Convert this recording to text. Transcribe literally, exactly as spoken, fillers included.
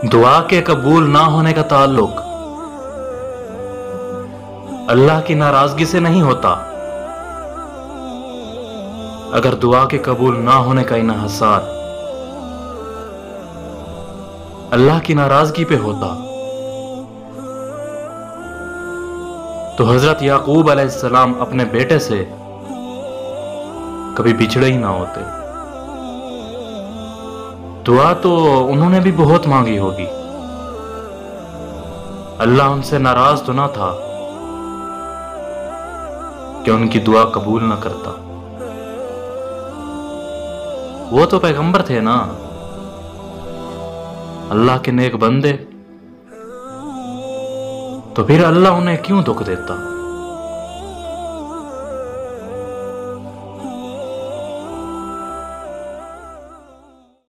दुआ के कबूल ना होने का ताल्लुक अल्लाह की नाराजगी से नहीं होता। अगर दुआ के कबूल ना होने का इन्हिसार अल्लाह की नाराजगी पे होता तो हजरत याकूब अलैहिस्सलाम अपने बेटे से कभी बिछड़े ही ना होते। दुआ तो उन्होंने भी बहुत मांगी होगी। अल्लाह उनसे नाराज तो ना था कि उनकी दुआ कबूल ना करता। वो तो पैगंबर थे ना, अल्लाह के नेक बंदे, तो फिर अल्लाह उन्हें क्यों दुख देता।